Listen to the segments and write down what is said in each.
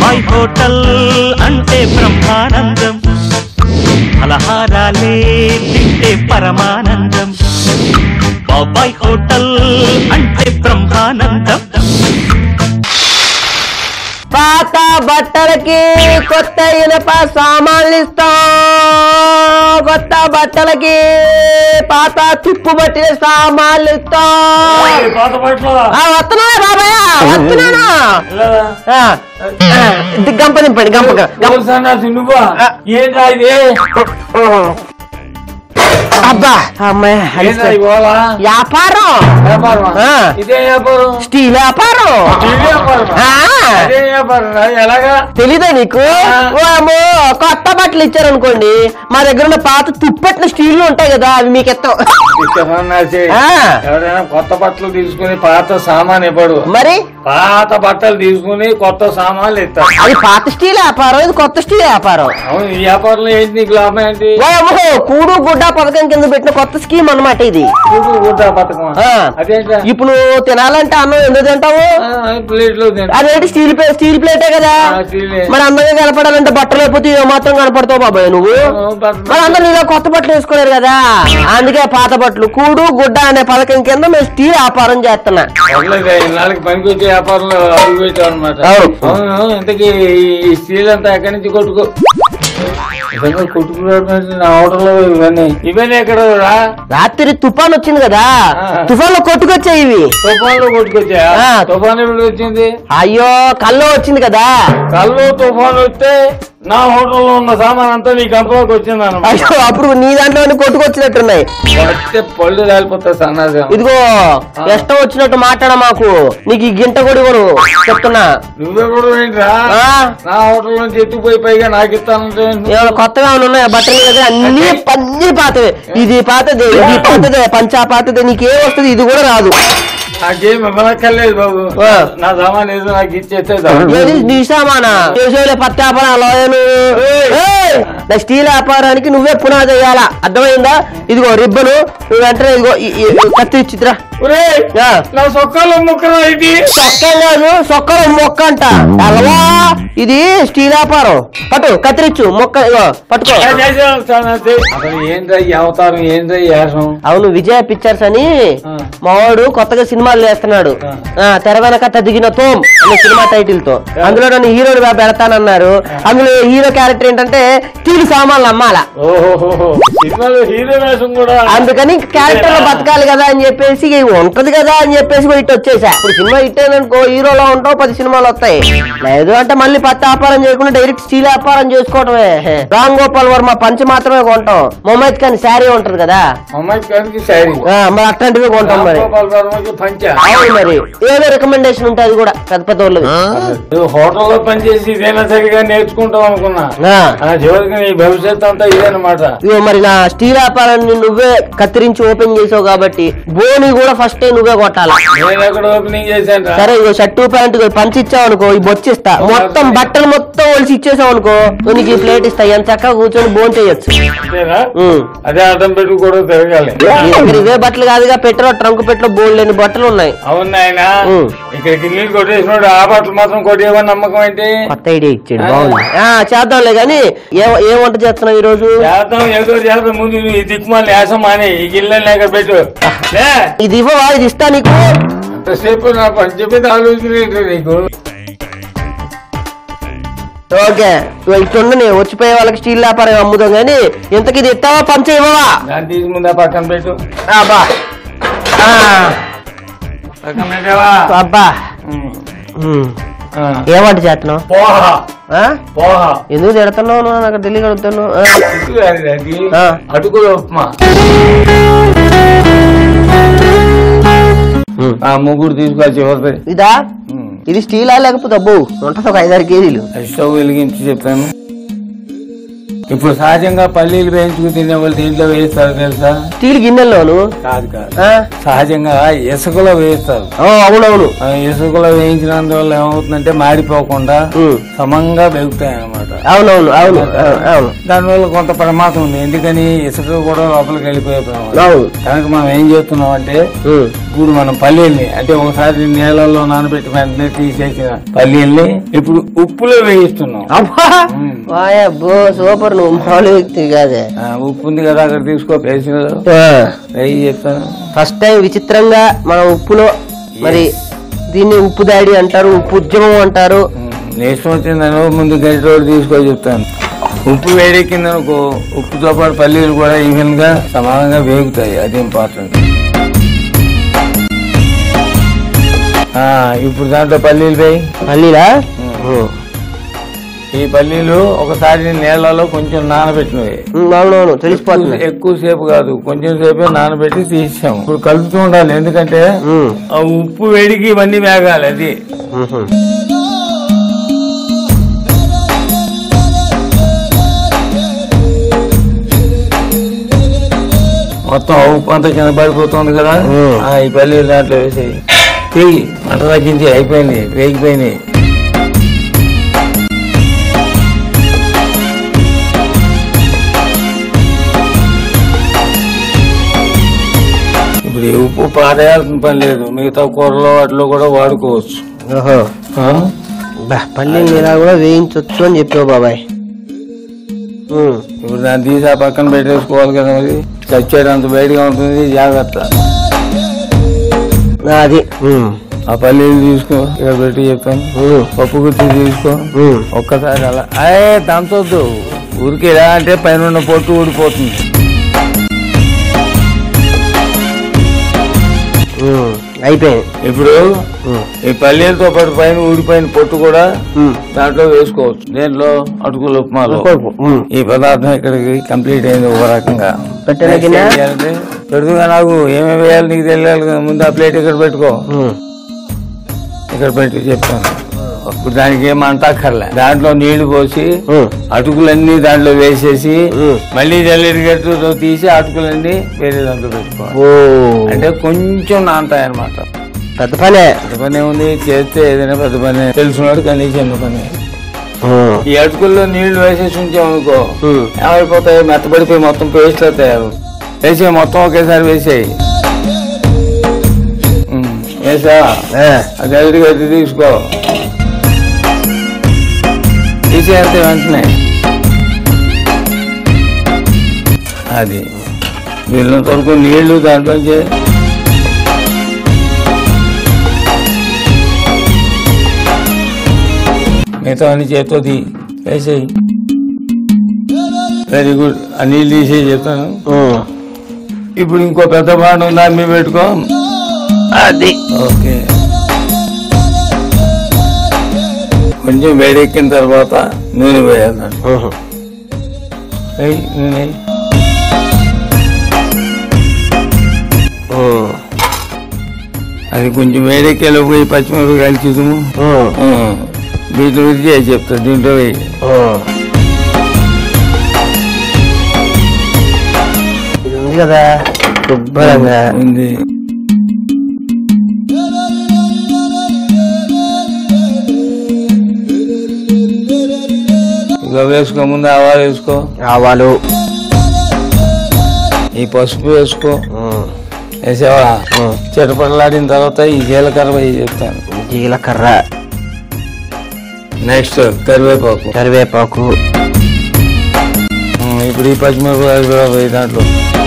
బాబాయ్ హోటల్ అంటే బ్రహ్మానందం, ఫలహారాలే తింటే పరమానందం. బాబాయ్ హోటల్ అంటే బ్రహ్మానందం. పాత బట్టలకి కొత్త ఇనప సామాన్లు ఇస్తాం, కొత్త బట్టలకి పాత తుప్పు పట్టిన సామాన్లు ఇస్తాం. వస్తున్నా బాబాయ్, వస్తున్నాను. గంప దింపండి, గంప అబ్బా అమ్మాయి వ్యాపారం, స్టీల్ వ్యాపారం. తెలీదా నీకు? కొత్త బట్టలు ఇచ్చారనుకోండి, మా దగ్గర ఉన్న పాత తుప్పట్టిన స్టీల్ ఉంటాయి కదా, అవి మీకు ఎత్తాం. ఎవరైనా కొత్త బట్టలు తీసుకుని పాత సామాన్ ఇవ్వడు, మరి పాత బట్టలు తీసుకుని కొత్త సామాన్లు ఇస్తారు. అది పాత స్టీల్ వ్యాపారం, ఇది కొత్త స్టీల్ వ్యాపారం. అవును, ఈ వ్యాపారంలో ఏంటి నీకు లాభం ఏంటి? కూడు గుడ్డ పథకం కింద పెట్టిన కొత్త స్కీమ్ అన్నమాట ఇది. కూడు గుడ్డ పథకం అదేంటా? ఇప్పుడు తినాలంటే అన్నం ఎందుకు తింటావు? ప్లేట్ లో. అదేంటి స్టీల్ ప్లేటే కదా. మరి అందంగా కనపడాలంటే బట్టలు అయిపోతే మాత్రం కనపడతావు బాబాయ్ నువ్వు. మరి అందరూ నీలో కొత్త బట్టలు వేసుకోలేరు కదా, అందుకే పాత బట్టలు కూడు గుడ్డ అనే పథకం కింద మేము స్టీల్ వ్యాపారం చేస్తున్నా. పనికి వచ్చే వ్యాపారంలో అడుగు పెట్టాం అనమాట. ఇంతకీ ఈ స్టీల్ అంతా ఎక్కడి నుంచి కొట్టుకో ఇవన్నీ ఎక్కడ? రాత్రి తుఫాన్ వచ్చింది కదా, తుఫాన్ లో కొట్టుకొచ్చాయి ఇవి. తుఫాన్ లో కొట్టుకొచ్చా? తుఫాన్ ఎప్పుడు వచ్చింది? అయ్యో కల్లో వచ్చింది కదా. కల్లో తుఫాన్ వస్తే నా హోటల్లో ఉన్న సామాన్ అంతా నీ గంపలోకి వచ్చింది అన్నమాట. అయ్యో అప్పుడు నీ దాంట్లో కొట్టుకొచ్చినట్టున్నాయి. పళ్ళు రాలిపోతాయి సన్నాజం. ఇదిగో ఇష్టం వచ్చినట్టు మాట్లాడ మాకు, నీకు ఈ గింట కూడా ఇవ్వను చెప్తున్నా. నువ్వే కూడా ఏంట్రా నా హోటల్ నుంచి ఎత్తుకుపోయి పైగా నాకు ఇస్తానంటే? కొత్తగా ఉన్నాయా బట్టలు కదా, అన్ని పన్ని పాతవే. ఇది పాతదే, ఇది పాతదే, పంచా పాతదే. నీకేం వస్తుంది? ఇది కూడా రాదు. నాకేం ఇవ్వనక్కర్లేదు బాబు, నా సామాన్ ఏదో నాకు ఇచ్చేస్తే. నీ సామానా? పత్తి వ్యాపారం, నా స్టీల్ వ్యాపారానికి నువ్వే పునాది వేయాలా, అర్థమైందా? ఇదిగో రిబ్బను, నువ్వు వెంటనే ఇదిగో కత్తి ఇచ్చిరా. నా సొక్కలో మొక్కరా? ఇది సొక్క కాదు, సొక్కల మొక్క అంట. అలవా ఇది స్టీల్ వ్యాపారం. పట్టు కత్తిరిచ్చు మొక్క, ఇగో పట్టుకో. ఏంట్రా ఈ అవతారం, ఏంట్రా ఈ వేషం? అవును, విజయ పిక్చర్స్ అని మావాడు కొత్తగా సినిమాలు చేస్తున్నాడు. తెర వెనక తదిగిన తోమ్ అనే సినిమా టైటిల్ తో. అందులో నన్ను హీరోని పెడతానన్నారు. అందులో హీరో క్యారెక్టర్ ఏంటంటే స్టీల్ సామాన్లు అమ్మాల. అందుకని క్యారెక్టర్ లో బతకాలి కదా అని చెప్పేసి ఉంటది కదా అని చెప్పేసి ఇటు వచ్చేసా. ఇప్పుడు సినిమా ఇట్టేననుకో హీరోలో ఉంటావు, 10 సినిమాలు వస్తాయి. లేదు అంటే మళ్ళీ పత్తి వ్యాపారం చేయకుండా డైరెక్ట్ స్టీల్ వ్యాపారం చేసుకోవడమే. రామ్ గోపాల్ వర్మ పంచ మాత్రమే కొంటాం. మొహమ్మద్ ఖాన్ శారీ ఉంటది కదా, మరి అట్లాంటివి కొంటాం. మరి మరి ఏదో రికమెండేషన్ ఉంటే అది కూడా పెద్ద పెద్ద వాళ్ళది. హోటల్లో పనిచేసి ఇదేనా సరిగా నేర్చుకుంటాం అనుకున్నా, చివరికి నీ భవిష్యత్ అంతా ఇదేనమాట. మరి నా స్టీల్ వ్యాపారాన్ని నువ్వే కత్తిరించి ఓపెన్ చేసావు కాబట్టి బోని కూడా ఫస్ట్ నువ్వే కొట్టాలి. ఓపెనింగ్ చేశాను. సరే ఇగో షర్టు ప్యాంట్ పంచి ఇచ్చావు అనుకో, ఈ బొచ్చిస్తా. మొత్తం బట్టలు మొత్తం ఒలిసి ఇచ్చేసావు అనుకో, నీకు ఈ ప్లేట్ ఇస్తా. ఎంత చక్కగా కూర్చొని బోన్ చేయొచ్చు. అదే అర్థం పెట్టి కూడా తిరగాలి. ఇవే బట్టలు కాదుగా, పెట్టలో ట్రంక్ పెట్టలో బోన్ లేని బట్టలు ఉన్నాయి. అవును ఆయన ఇక్కడికి నీళ్ళు కొట్టేసినాడు, ఆ బట్టలు మాత్రం కొట్టేవని నమ్మకం ఏంటి? కొత్త ఐడియా ఇచ్చాడు, బాగుంది. చేద్దాంలే గాని ఏం వంట చేస్తున్నావు ఈ రోజు? చేద్దాం, ఏదో చేద్దాం. ముందు ఈ దిక్కుమాలి వేసం అని ఈ గిన్నెలు ఎక్కడ పెట్టు. ఇది ఇవ్వవా? ఇది ఇస్తా నీకు. అంతసేపు నా పని చెప్పేది ఆలోచన నీకు. ఓకే ఇట్లుండని వచ్చిపోయే వాళ్ళకి స్టీల్ వ్యాపారం అమ్ముదాం గానీ, ఇంతకి ఇది ఇస్తావా పంచ ఇవ్వవా? దాన్ని తీసి ముందు పక్కన పెట్టు. అబ్బా ఏమంట చేస్తున్నావు? ఎందుకు తిడుతున్నావు? నాకు తెలియగలుగుతాను. అటుకుల ఉప్మా ముగ్గురు తీసుకొచ్చి. ఇదా? ఇది స్టీలా లేకపోతే అబ్బో ఉంటుంది ఒక 5-6 కేజీలు. స్టవ్ వెలిగించి చెప్తాను. ఇప్పుడు సహజంగా పల్లీలు వేయించుకుని తినే వాళ్ళు దీంట్లో వేయిస్తారు తెలుసా? స్టీల్ గిన్నెల్లోను కాదు సహజంగా ఇసుకలో వేయిస్తారు. అవునవును, ఇసుకలో వేయించినందువల్ల ఏమవుతుందంటే మాడిపోకుండా సమంగా వేగుతాయి అన్నమాట. అవునవును అవును అవును. దానివల్ల కొంత ప్రమాదం ఉంది. ఎందుకని ఇసుక కూడా లోపలికి వెళ్ళిపోయే ప్రమాదం. కనుక మనం ఏం చేస్తున్నాం అంటే, ఇప్పుడు మనం పల్లీల్ని అంటే ఒకసారి నీళ్ళల్లో నానబెట్టి వెంటనే తీసేసిన పల్లీల్ని ఇప్పుడు ఉప్పులో వేయిస్తున్నాం. అబ్బా అబ్బో సూపర్, నువ్వు మామూలు వ్యక్తి కాదే. ఉప్పు ఉంది కదా అక్కడ తీసుకో, వేయి చెప్తాను. ఫస్ట్ టైం విచిత్రంగా మన ఉప్పులో, మరి దీన్ని ఉప్పు దాడి అంటారు, ఉప్పు ఉద్యమం అంటారు. నేసం వచ్చిందను ముందు గంట రోడ్డు తీసుకో చెప్తాను. ఉప్పు వేడెక్కిందనుకో ఉప్పుతో పాటు పల్లీలు కూడా ఈవెన్ గా సమానంగా వేగుతాయి, అది ఇంపార్టెంట్. ఇప్పుడు దాంట్లో పల్లీలు వేయి. పల్లీలా? ఈ పల్లీలు ఒకసారి నీళ్లలో కొంచెం నానబెట్టినవి. అవునవును తెలిసిపోతుంది. ఎక్కువ సేపు కాదు, కొంచెం సేపే నానబెట్టి తీసాము. ఇప్పుడు కలుపుతూ ఉండాలి, ఎందుకంటే ఆ ఉప్పు వేడికి ఇవన్నీ వేగాలి. అది మొత్తం ఉప్పు అంతా కింద పడిపోతుంది కదా, ఈ పల్లీలు దాంట్లో వేసేయి. వేయి, మంట తగ్గించి. అయిపోయింది, వేగిపోయినాయి. ఇప్పుడు ఉప్పు పారేయాల్సిన పని లేదు, మిగతా కూరలో వాటిలో కూడా వాడుకోవచ్చు. పల్లీలు ఇలా కూడా వేయించవచ్చు అని చెప్పావు బాబాయ్. ఇప్పుడు దాన్ని తీసి ఆ పక్కన పెట్టేసుకోవాలి కదా, మరి చచ్చేటంత బయటగా ఉంటుంది, జాగ్రత్త. అది ఆ పల్లీలు తీసుకో, ఇక్కడ పెట్టి చెప్తాను. పప్పు గుత్తి తీసుకో, ఒక్కసారి అలా దంచొద్దు, ఊరికి ఎలా అంటే పైన ఉన్న పొట్టు ఊడిపోతుంది. అయిపోయింది. ఇప్పుడు ఈ పల్లీలతో పాటు పైన ఊడిపోయిన పొట్టు కూడా దాంట్లో వేసుకోవచ్చు. దేంట్లో? అటుకుల ఉప్మాలో. ఈ పదార్థం ఇక్కడికి కంప్లీట్ అయింది ఒక రకంగా. పెడుతుగా నాకు ఏమేమి వేయాలి నీకు తెలియాలి కదా, ముందు ఆ ప్లేట్ ఇక్కడ పెట్టుకో, ఇక్కడ పెట్టి చెప్తాను. ఇప్పుడు దానికి ఏమంటాకర్లే, దాంట్లో నీళ్లు పోసి అటుకులన్నీ దాంట్లో వేసేసి మళ్ళీ జల్లెడిగట్టుతో తీసి అటుకులన్నీ వేరే దాంట్లో పెట్టుకోవాలి. అంటే కొంచెం నానతాయన్నమాట. పెద్ద పనే ఉంది, చేస్తే ఏదైనా పెద్ద పని, తెలుసున్నాడు కానీ చిన్న పని. ఈ అటుకుల్లో నీళ్లు వేసేసి ఉంచామనుకో ఏమైపోతాయి, మెత్తబడిపోయి మొత్తం పేస్ట్ తయారు. వేసే మొత్తం ఒకేసారి వేసేయి. వేసా గది గది తీసుకో, తీసేస్తే వెంటనే అది వీళ్ళంత వరకు నీళ్లు దాంట్లో మిగతా అన్ని చేతితో వేసేయి. వెరీ గుడ్, ఆ నీళ్ళు తీసేసి చెప్తాను. ఇప్పుడు ఇంకో పెద్ద బాండం దాని మీద పెట్టుకో. అది ఓకే. కొంచెం వేడెక్కిన తర్వాత నూనె వేయాలి. నూనె అది కొంచెం వేడెక్కేలోపు ఈ పచ్చిమిరపకాయలు చూద్దాము. దీంట్లో చేసి చెప్తా, దీంట్లో వేయి. ఉంది కదా శుభ్రంగా ఉంది. ఇక వేసుకో, ముందు ఆవాలు వేసుకో. ఆవాలు, ఈ పసుపు వేసుకో. వేసావా? చిటపటలాడిన తర్వాత ఈ జీలకర్ర వేయి చెప్తాను. జీలకర్ర, నెక్స్ట్ కరివేపాకు. ఇప్పుడు ఈ పచ్చిమిరపకాయలు కూడా వేయి దాంట్లో.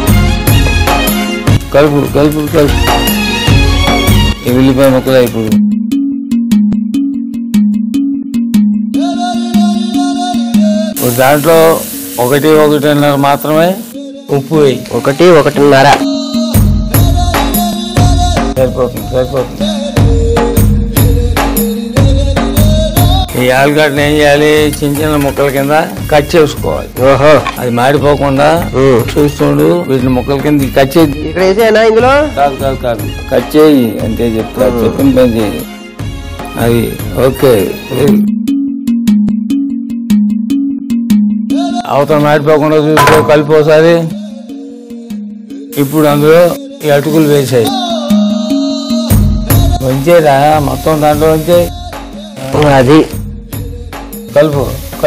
కలుపు కలుపు కలుపు. ఈ ఉల్లిపాయ ముక్కలు ఇప్పుడు దాంట్లో 1-1.5 మాత్రమే ఉప్పు వేయి. 1-1.5 సరిపోతుంది. ఈ ఆలుగడ్డను ఏం చేయాలి, చిన్న చిన్న ముక్కల కింద కట్ చేసుకోవాలి. అది మాడిపోకుండా చూస్తుండు. వీటిని ముక్కల కింద కట్ చేయి. ఇక్కడ వేసేనా ఇందులో? కాదు, కట్ చేయి అంతే చెప్తా. చెప్పిన పని చేయి. అది ఓకే. అవతల మాడిపోకుండా చూసుకో, కలిపి ఒకసారి. ఇప్పుడు అందులో ఈ అటుకులు వేసాయి. వంచేదా మొత్తం దాంట్లో వంచే. అది కలుపు.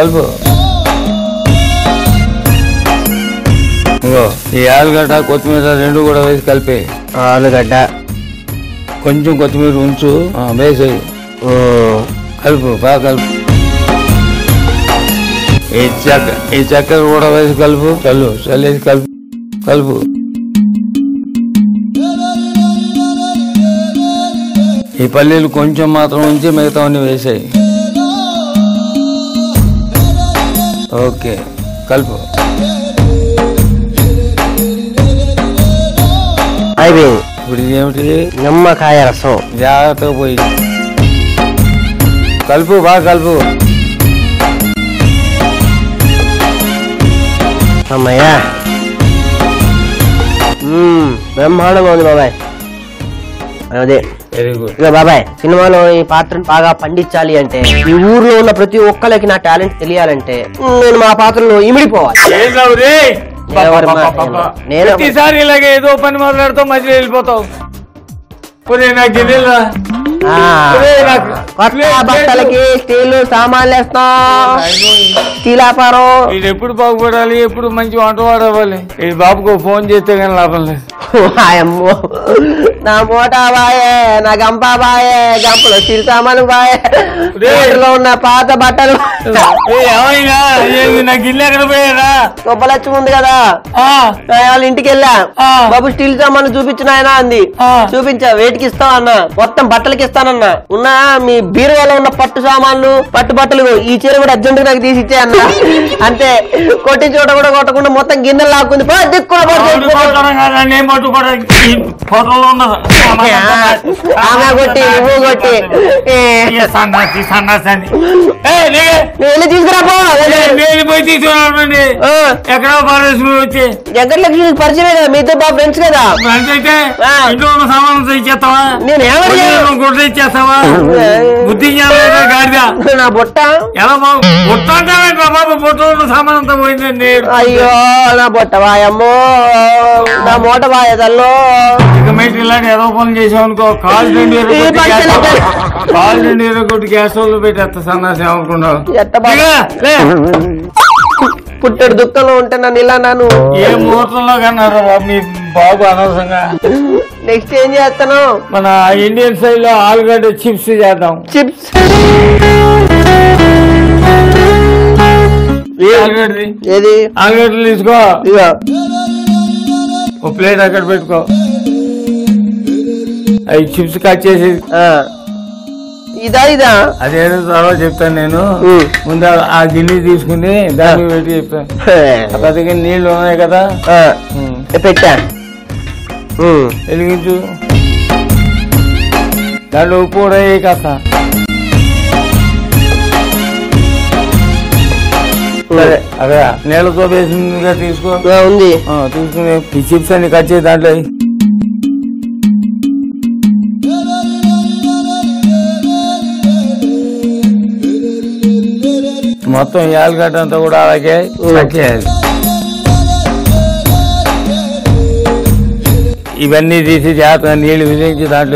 ఇంకో ఈ ఆలుగడ్డ కొత్తిమీర 2 కూడా వేసి కలిపి. ఆలుగడ్డ కొంచెం కొత్తిమీర ఉంచు, వేసేయి. కలుపు, బాగా కలుపు. ఈ చక్కెర కూడా వేసి కలుపు, చల్లేసి కలుపు. ఈ పల్లీలు కొంచెం మాత్రం ఉంచి మిగతావన్నీ వేసాయి. ఓకే, కలుపు. అయిపోయింది. ఇప్పుడు ఇదేమిటి? నిమ్మకాయ రసం. జాగ్రత్తగా పోయి కలుపు, బాగా కలుపు. అమ్మయ్యా, బ్రహ్మాండంగా ఉంది బాబాయ్. అదే వెరీ గుడ్. ఇక బాబాయ్, సినిమాలో ఈ పాత్రను బాగా పండించాలి అంటే, ఈ ఊర్లో ఉన్న ప్రతి ఒక్కరికి నా టాలెంట్ తెలియాలంటే నేను మా పాత్రలో ఇమిడిపోవాలి. నేను ప్రతిసారి ఇలాగే ఏదో పని మాట్లాడుతావు, మధ్యలో వెళ్ళిపోతావు. కొత్త బట్టలకి స్టీల్ సామాన్లు వేస్తాం, స్టీల్ వ్యాపారం. ఇది ఎప్పుడు బాగుపడాలి, ఎప్పుడు మంచి వంట వాడవాలి. ఈ బాబుకు ఫోన్ చేస్తే కానీ లాభం లేదు. అమ్మో, నా మోటా బాయే, నా గంపా బాయే, గంపలో స్టీల్ సామాన్లు బాయే, లో ఉన్న పాత బట్టలు. నాకు ఇల్లు ఎక్కడ పోయారా? గొప్పలచ్చి ఉంది కదా, వాళ్ళ ఇంటికి వెళ్ళా. బాబు స్టీల్ సామాన్లు చూపించిన ఆయన అంది. చూపించా. వేటికి ఇస్తావు అన్న? మొత్తం బట్టలకి ఇస్తానన్నా. ఉన్న మీ బీరువాలో ఉన్న పట్టు సామాన్లు, పట్టు బట్టలు, ఈ చీర కూడా అర్జెంట్ గా నాకు తీసి ఇచ్చే అన్న. అంతే, కొట్టి చోట కూడా కొట్టకుండా మొత్తం గిన్నెలు లాక్కుంది. ఆమె కొట్టి, నువ్వు కొట్టి వెళ్ళి తీసుకురాపో. ఎక్కడో వచ్చి ఎక్కడ లక్ష్మి పరిచయం కదా, మీ ఇద్దరు బాబు ఫ్రెండ్స్ కదా. అయితే ఇంట్లో ఉన్న సామాన్లు ఇచ్చేస్తావా? నేను ఏమన్నా గుడ్డ ఇచ్చేస్తావా? బుద్ధి గాడిదా నా బుట్ట. ఎలా బుట్ట అంటావేంట్రా బాబు? బుట్టలో ఉన్న సామాన్ అంతా పోయిందండి. అయ్యో, నా బుట్ట వాయమ్మో, నా మూట వాయ తల్లో. ఇక మీద ఇలాంటి ఏదో పనులు చేసామనుకో, కాలు రెండు కొట్టి గ్యాస్ స్టవ్ పెట్టేస్తా. సన్నాసి ఏమనుకున్నావు? పుట్టడు దుఃఖంలో ఉంటే నన్ను ఇలా నాను ఏ ముహూర్తంలో కన్నారా బాబు మీ బాబు అనవసరంగా. నెక్స్ట్ ఏం చేస్తాను? మన ఇండియన్ స్టైల్ లో ఆలుగడ్డ చిప్స్ చేద్దాం. చిప్స్ ఏది? ఆలుగడ్డలు తీసుకో, ఓ ప్లేట్ అక్కడ పెట్టుకో. అవి చిప్స్ కట్ చేసి ఇదా అదేదో తర్వాత చెప్తాను నేను. ముందు ఆ గిన్నె తీసుకుని దాన్ని పెట్టి చెప్తాను. పెద్దగా నీళ్లు ఉన్నాయి కదా, పెట్టా. వెలిగించు. దాంట్లో ఉప్పు కూడా కాస్త. సరే, అక్కడ నీళ్ళతో వేసిందిగా తీసుకో. ఉంది, తీసుకుని ఈ చిప్స్ అన్ని కట్ చేసి దాంట్లో మొత్తం యాలగడ్డ అంతా కూడా అలాగే కట్ చేయాలి. ఇవన్నీ తీసి జాగ్రత్తగా నీళ్లు విధించి దాంట్లో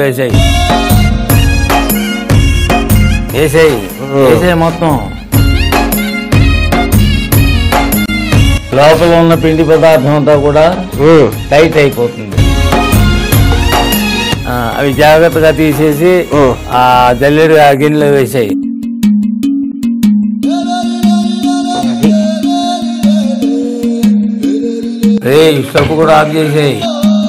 వేసేయి మొత్తం. లోపల ఉన్న పిండి పదార్థం అంతా కూడా టైట్ అయిపోతుంది. అవి జాగ్రత్తగా తీసేసి ఆ జల్లెడు ఆ గిన్నెలో వేసాయి. స్టవ్ కూడా ఆఫ్ చేసేయి.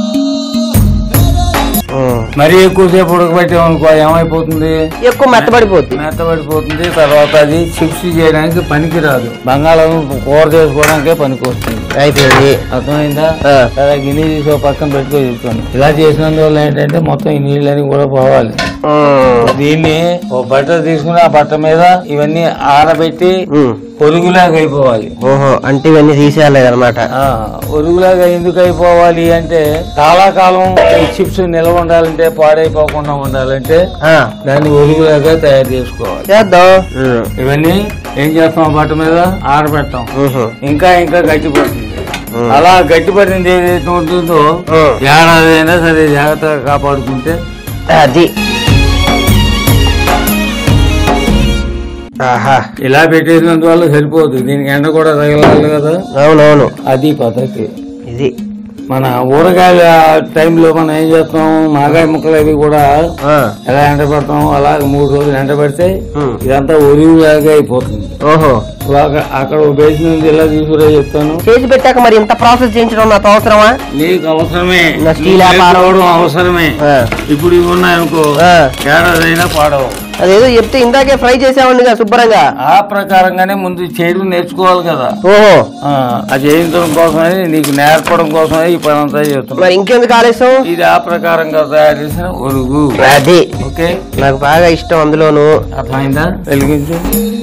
మరీ ఎక్కువసేపు ఉడకబెట్టామనుకో ఏమైపోతుంది? ఎక్కువ మెత్తబడిపోతుంది. తర్వాత అది చిప్స్ చేయడానికి పనికి రాదు. బంగాళాదుంప కూర చేసుకోవడానికే పనికి వస్తుంది. అయిపోయింది, అర్థమైందా? సరే, గిన్నె తీసి పక్కన పెట్టుకో చెప్తాను. ఇలా చేసినందువల్ల ఏంటంటే మొత్తం ఈ నీళ్ళని కూడా పోవాలి. దీన్ని ఒక బట్ట తీసుకుని ఆ బట్ట మీద ఇవన్నీ ఆరబెట్టి ఒరుగులాగా అయిపోవాలి. ఓహో, అంటే ఇవన్నీ తీసేయాలి అనమాట. ఒరుగులాగా ఎందుకు అయిపోవాలి అంటే, చాలా కాలం ఈ చిప్స్ నిల్వ ఉండాలంటే, పాడైపోకుండా ఉండాలంటే దాన్ని ఒరుగులాగా తయారు చేసుకోవాలి. చేద్దాం. ఇవన్నీ ఏం చేస్తాం? బట్ట మీద ఆరబెడతాం. ఇంకా గట్టిపడుతుంది. అలా గట్టిపడింది ఏదైతే ఉంటుందో ఏడాది అయినా సరే జాగ్రత్తగా కాపాడుకుంటే అది. ఇలా పెట్టేసినందువల్ల సరిపోదు, దీనికి ఎండ కూడా తగలాలి కదా. అవునవును, అది పద్ధతి. ఇది మన ఊరగాయల టైంలో మనం ఏం చేస్తాం, మాగాయ ముక్కలు అవి కూడా ఎలా ఎండబెడతాం, అలాగే 3 రోజులు ఎండబెడితే ఇదంతా ఒరివులాగా అయిపోతుంది. ఓహో, అక్కడ బేసిన్ నుంచి ఎలా తీసుకురా చెప్తాను. చేసి పెట్టాక మరి ఇంత ప్రాసెస్ చేయించడం నాకు అవసరమా? నీకు అవసరమే, అవసరమే. ఇప్పుడు ఇవి ఉన్నాయనుకో ఏడాదైనా పాడవు. అదేదో చెప్తే ఇందాకే ఫ్రై చేసామండి శుభ్రంగా. ఆ ప్రకారంగానే ముందు చేయడం నేర్చుకోవాలి కదా. ఓహో, అది చేయించడం కోసమని, నీకు నేర్పడం కోసమే ఈ పని అంతా చేస్తున్నాం. మరి ఇంకెందుకు ఆలస్యం? ఇది ఆ ప్రకారంగా తయారు చేసిన ఒరుగు. అది ఓకే, నాకు బాగా ఇష్టం. అందులోను అర్థమైందా? వెలిగించు.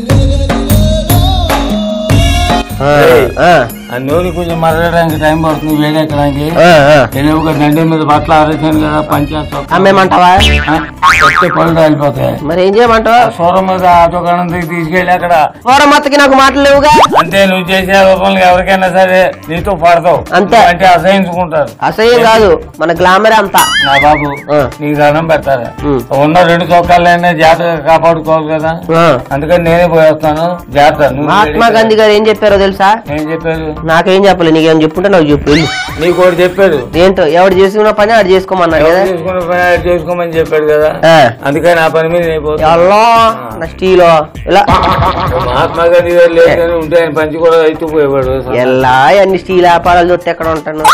ఆ నూనె కొంచెం మరగడానికి టైం పడుతుంది, వేడెక్కడానికి. తెలివిగా దండి మీద బట్టలు ఆరేసాను కదా, పంచేస్తాం. అమ్మేమంటావా? పళ్ళు రాలిపోతాయి. మరి ఏం చేయమంటావా? సూరం మీద ఆటో గణంతకి తీసుకెళ్ళి అక్కడ సూరమ్మకి నాకు మాటలు లేవుగా. అంతే, నువ్వు చేసే రూపంలో ఎవరికైనా సరే నీతో పడతావు అంతే. అంటే అసహించుకుంటారు. అసహ్యం కాదు, మన గ్లామర్ అంతా. నా బాబు నీకు దండం పెడతారా? ఉన్న 2 చొక్కాలైనా జాగ్రత్తగా కాపాడుకోవాలి కదా, అందుకని నేనే పోయేస్తాను. జాగ్రత్త. మహాత్మా గాంధీ గారు ఏం చెప్పారో తెలుసా? ఏం చెప్పారు? నాకేం చెప్పలేదు, నీకేం చెప్పుంటే నాకు చెప్పు. నీకు ఒకటి చెప్పాడు. ఏంటో, ఎవడు చేసుకున్న పని ఆడు చేసుకోమన్నాడు కదా. చేసుకున్న పని ఆడు చేసుకోమని చెప్పాడు కదా, అందుకని ఆ పని మీద స్టీలో ఇలా మహాత్మా గాంధీ గారు లేదు ఉంటే ఆయన పంచి కూడా అయితే పోయేవాడు. ఎలా అన్ని స్టీల్ వ్యాపారాలు చూస్తే ఎక్కడ ఉంటాను.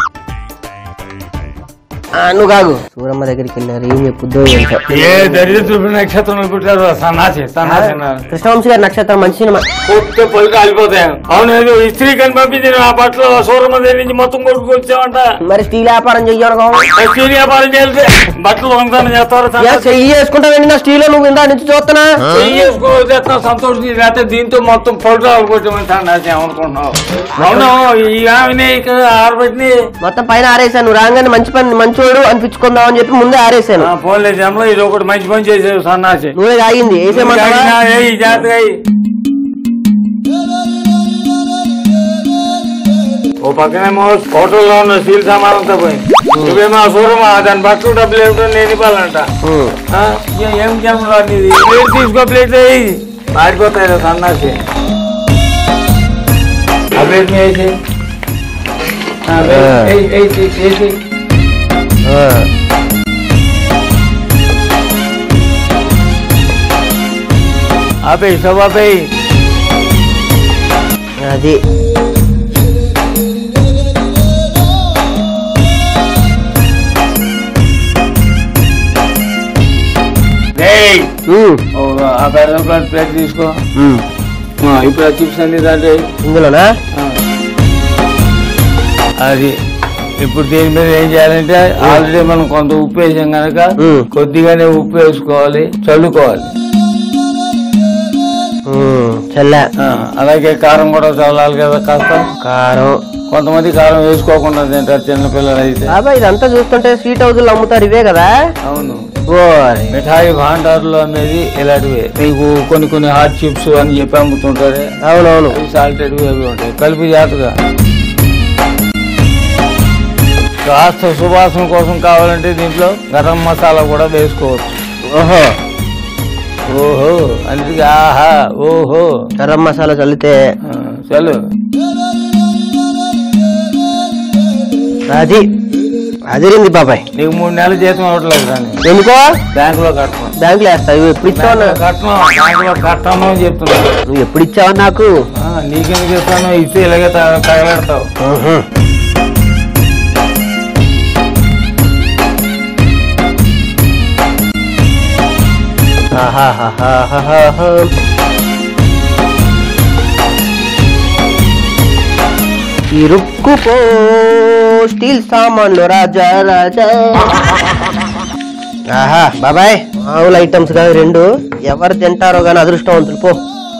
నువ్వు కాదు, సూరమ్మ దగ్గరికి వెళ్ళారు. ఏం చెప్పుద్దో ఏంటో. ఏ దరిద్ర నక్షత్రం పుట్టారు. సన్నాసి కృష్ణవంశీ గారి నక్షత్రం మంచి సినిమా. కొత్త పళ్ళు కాలిపోతాయి. అవును, ఇస్త్రీ కని పంపించిన ఆ బట్టలు సూరమ్మ దగ్గర నుంచి మొత్తం కొట్టుకొచ్చామంట. మరి స్టీల్ వ్యాపారం చెయ్యను. స్టీల్ వ్యాపారం చేస్తే బట్టలు దొంగతనం చేస్తారు. చెయ్యి చేసుకుంటావు నా స్టీల్ నువ్వు ఇందా నుంచి చూస్తున్నా. చెయ్యి చేసుకోవచ్చు సంతోషం. లేకపోతే దీంతో మొత్తం పళ్ళు రాలిపోతామని సన్నాసి ఏమనుకుంటున్నావు? అవును, ఈ ఆమె ఆరబెట్టి మొత్తం పైన ఆరేసాను. నువ్వు రాగానే మంచి పని మంచోడు అనిపించుకుందాం అని చెప్పి ముందే ఆరేసాను. పోలే జంలో ఇది ఒకటి మంచి పని చేసేది సన్నాసి. నువ్వే ఆగింది ఓ పక్కనేమో హోటల్లో ఉన్న స్టీల్ సామానంతా పోయింది. నువ్వేమో సూరమా దాని బట్టలు డబ్బులు ఏమిటో నేను ఇవ్వాలంట. ఏం జంలో ప్లేట్ తీసుకో, ప్లేట్ మారిపోతాయి సన్నాసి. ఆ ప్లేట్ వేసి ఆపే స్టవ్ ఆపే. అది ఆ బెల్లం ప్లేట్ తీసుకో. ఇప్పుడు ఆ చిప్స్ అన్ని దాంట్లో ఇందులోనా? అది ఇప్పుడు దీని మీద ఏం చేయాలంటే ఆల్రెడీ మనం కొంత ఉప్పు వేసాం కనుక కొద్దిగానే ఉప్పు వేసుకోవాలి, చల్లుకోవాలి. అలాగే కారం కూడా చల్లాలి కదా. కాస్త కారం, కొంతమంది కారం వేసుకోకుండా తింటారు చిన్నపిల్లలు అయితే. ఇదంతా చూస్తుంటే స్వీట్ హౌస్ లో అమ్ముతారు ఇవే కదా. అవును, మిఠాయి భాండారులు అనేది ఇలాంటివే. మీకు కొన్ని హాట్ చిప్స్ అని చెప్పి అమ్ముతుంటారు. అవునవును, సాల్టెడ్ అవి ఉంటాయి. కలిపి జాగ్రత్తగా. కాస్త సువాసన కోసం కావాలంటే దీంట్లో గరం మసాలా కూడా వేసుకోవచ్చు. ఓహో ఓహో అందుకే ఆహా ఓహో గరం మసాలా చల్లితే చల్లు. అది అదిరింది బాబాయ్. నీకు 3 నెలల జీతం అవ్వట్లేదు కానీ. ఎందుకో? బ్యాంకులో కట్టను. బ్యాంకులో వేస్తావు. ఎప్పుడు ఇచ్చావు? కట్టను, బ్యాంకులో కట్టాను అని చెప్తున్నాను. నువ్వు ఎప్పుడు ఇచ్చావు నాకు? నీకెందుకు ఇస్తాను? ఇస్తే ఇలాగే తగలెడతావు. ఇరుక్కుపో స్టీల్ సామాన్లు రాజా రాజా. ఆహా బాబాయ్, మామూలు ఐటమ్స్ కాదు 2. ఎవరు తింటారో గానీ అదృష్టవంతులు. పో.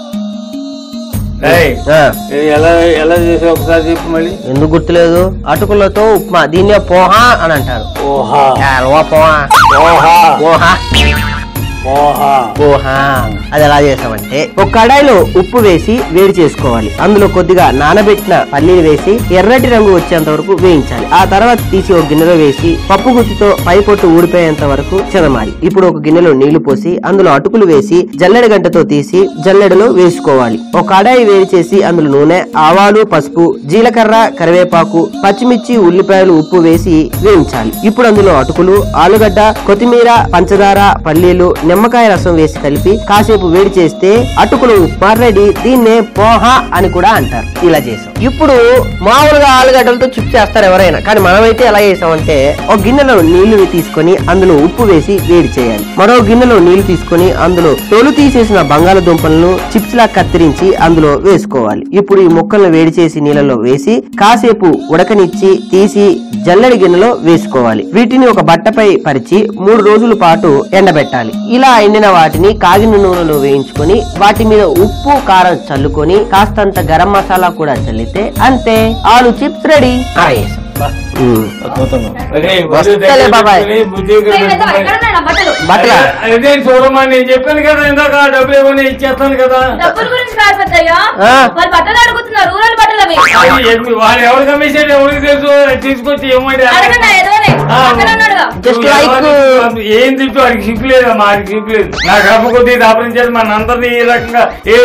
ఎలా చేసే ఒకసారి చెప్పు మళ్ళీ. ఎందుకు గుర్తులేదు? అటుకులతో ఉప్మా, దీన్నే పోహా అని అంటారు. పోహా, పోహా, పోహా. పోహా. అది ఎలా చేస్తామంటే ఒక కడాయిలో ఉప్పు వేసి వేడి చేసుకోవాలి. అందులో కొద్దిగా నానబెట్టిన పల్లీలు వేసి ఎర్రటి రంగు వచ్చేంత వరకు వేయించాలి. ఆ తర్వాత తీసి ఒక గిన్నెలో వేసి పప్పు గుత్తితో పై పొట్టు ఊడిపోయేంత వరకు చెదమాలి. ఇప్పుడు ఒక గిన్నెలో నీళ్లు పోసి అందులో అటుకులు వేసి జల్లెడ గంటతో తీసి జల్లెడలో వేసుకోవాలి. ఒక కడాయి వేడి చేసి అందులో నూనె, ఆవాలు, పసుపు, జీలకర్ర, కరివేపాకు, పచ్చిమిర్చి, ఉల్లిపాయలు, ఉప్పు వేసి వేయించాలి. ఇప్పుడు అందులో అటుకులు, ఆలుగడ్డ, కొత్తిమీర, పంచదార, పల్లీలు, నిమ్మకాయ రసం వేసి కలిపి కాసేపు వేడి చేస్తే అటుకులు ఉప్మా రెడీ. దీన్నే పోహా అని కూడా అంటారు. ఇలా చేసాం. ఇప్పుడు మామూలుగా ఆలుగడ్డలతో చిప్స్ చేస్తారు ఎవరైనా, కానీ మనమైతే ఎలా చేసామంటే ఒక గిన్నెలో నీళ్లు తీసుకొని అందులో ఉప్పు వేసి వేడి చేయాలి. మరో గిన్నెలో నీళ్లు తీసుకొని అందులో తోలు తీసేసిన బంగాళదుంపలను చిప్స్ లా కత్తిరించి అందులో వేసుకోవాలి. ఇప్పుడు ఈ ముక్కలను వేడి చేసి నీళ్ళలో వేసి కాసేపు ఉడకనిచ్చి తీసి జల్లెడి గిన్నెలో వేసుకోవాలి. వీటిని ఒక బట్టపై పరిచి 3 రోజుల పాటు ఎండబెట్టాలి. ఇలా ఎండిన వాటిని కాగిన నూనెలో వేయించుకొని వాటి మీద ఉప్పు, కారం చల్లుకొని కాస్తంత గరం మసాలా కూడా చల్లితే అంతే, ఆలు చిప్స్ రెడీ. వస్తలే బాబాయ్. బట్టల చూడమని నేను చెప్పాను కదా, ఇందాక డబ్బులు ఏమని ఇచ్చేస్తాను కదా. వాళ్ళు ఎవరు కమిషన్ ఎవరికి తెలుసు, తీసుకొచ్చి ఏమంటే ఏం తిప్పి వాడికి సిగ్గు లేదా, మాకు సిగ్గు లేదు. నాకు అమ్మ కొద్ది దాపరించేది మన అందరినీ ఈ రకంగా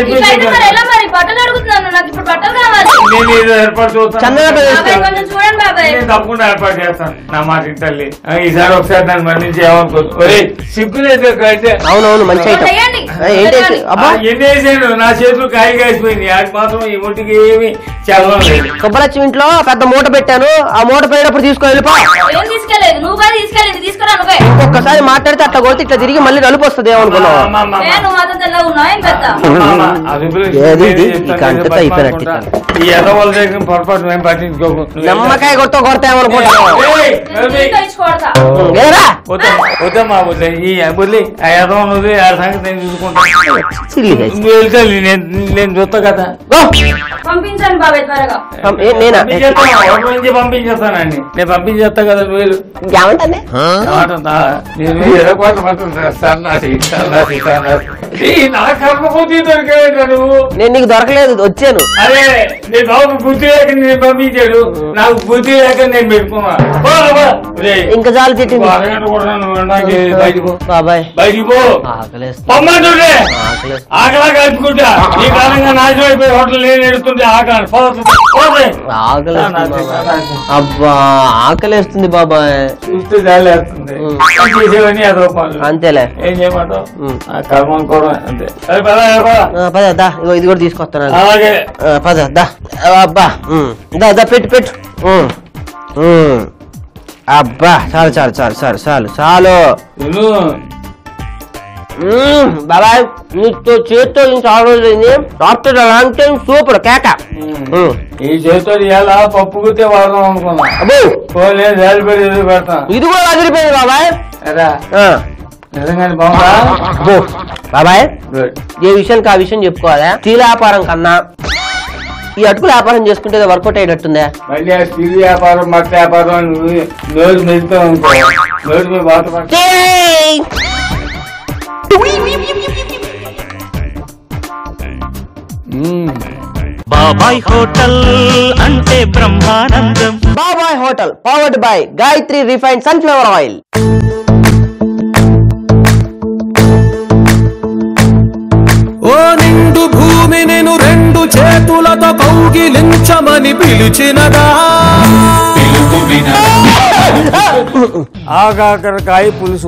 నేను ఏర్పాటు చూస్తాను, తప్పకుండా ఏర్పాటు చేస్తాను. నా మాట ఇంటల్లి ఈసారి ఒకసారి దాన్ని మరణించి ఏమనుకోవచ్చు. సిగ్గు లేదు. అవునవును, మంచి ఎన్ని వేసాను, నా చేతులు కాయ కాసిపోయింది. అది మాత్రం ఈ ముట్టికి ఏమి చల్లడం లేదు. సుబ్బలక్ష్మి ఇంట్లో పెద్ద మూట పెట్టాను, ఆ మూట పోయినప్పుడు తీసుకొని వెళ్ళిపో. ఒక్కసారి మాట్లాడితే అట్లా కొడితే ఇట్లా తిరిగి మళ్ళీ నలుపు వస్తుంది ఏమనుకున్నావు. ఈ ఎదవాళ్ళ దగ్గర పొరపాటు మేము పట్టించుకోకు. నమ్మకాయ కొట్ట కొడతా ఏమనుకుంటామా. ఈ బుల్లి ఆ ఎదవన్నది ఆ సంగతి నేను చూసుకుంటాను. నేను చూస్తా కదా, పంపించండి బాబాయ్ త్వరగా. పంపించేస్తానండి, నేను పంపించేస్తా కదా. నువ్వు నా కర్మపోతే దొరికాడు నువ్వు. నేను నీకు దొరకలేదు, వచ్చాను. అరే నీ బాబు బుద్ధి లేక నేను పంపించాడు, నాకు బుద్ధి లేక నేను పెట్టుకున్నా. ఇంకా చాలు తిట్టి బాబాయ్ బయటికి పో. పొమ్మంటుండే ఆకలా కలుపుకుంటా. ఈ కాలంగా నాశనం అయిపోయి హోటల్ నేను ఎడుతుంటే అబ్బా ఆకలేస్తుంది బాబాయ్. చూస్తే జాలేస్తుంది. చేసేవని 10 రూపాయలు అంతేలే. ఏం చేయమంటావు, కర్మం కూడా అంతే. పద దా, ఇది కూడా తీసుకొస్తాను. అలాగే పద దా. అబ్బా దా దా, పెట్టు పెట్టు. అబ్బా చాలు చాలు చాలు చాలు చాలు చాలు. బాబాయ్ నీతో చేత్తో చాలా రోజులైంది. డాక్టర్ అంటే సూపర్ కేక. ఈ చేతితో ఎలా పప్పు గుర్తే వాడదాం అనుకున్నా. పెడతాం. ఇది కూడా అదిరిపోయింది బాబాయ్. నిజంగానే బాగుందా బాబాయ్? ఏ విషయానికి ఆ విషయం చెప్పుకోవాలా. స్టీల్ వ్యాపారం కన్నా ఈ అటుకుల వ్యాపారం చేసుకుంటే వర్కౌట్ అయ్యేటట్టుందా. మళ్ళీ ఆ స్టీల్ వ్యాపారం, మట్టి వ్యాపారం రోజు మెలుతూ ఉంటాయి. రోజు మీ బాధ బాబాయ్ హోటల్ అంటే Brahmanandam. Babai hotel powered by Gayatri refined sunflower oil. ఓ నిండు భూమి నేను 2 చేతులతో కౌగిలించమని పిలిచినదా. ఆకాకరకాయ పులుసు.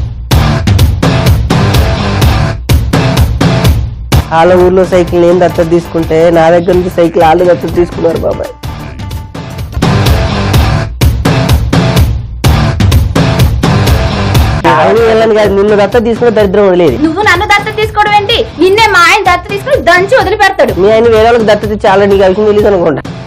వాళ్ళ ఊర్లో సైకిల్ నేను దత్తత తీసుకుంటే నా దగ్గర నుంచి సైకిల్ వాళ్ళు దత్తత తీసుకున్నారు బాబాయ్. నిన్ను దత్తత తీసుకుని దరిద్రం వదిలేదు. నువ్వు నన్ను దత్తత తీసుకోవడం ఏంటి? నిన్నే మా ఆయన దత్తత తీసుకుని దంచి వదిలిపెడతాడు. మీ ఆయన వేరే వాళ్ళకి దత్తత చాలా, నీకు ఆ విషయం తెలియదు అనుకోండి.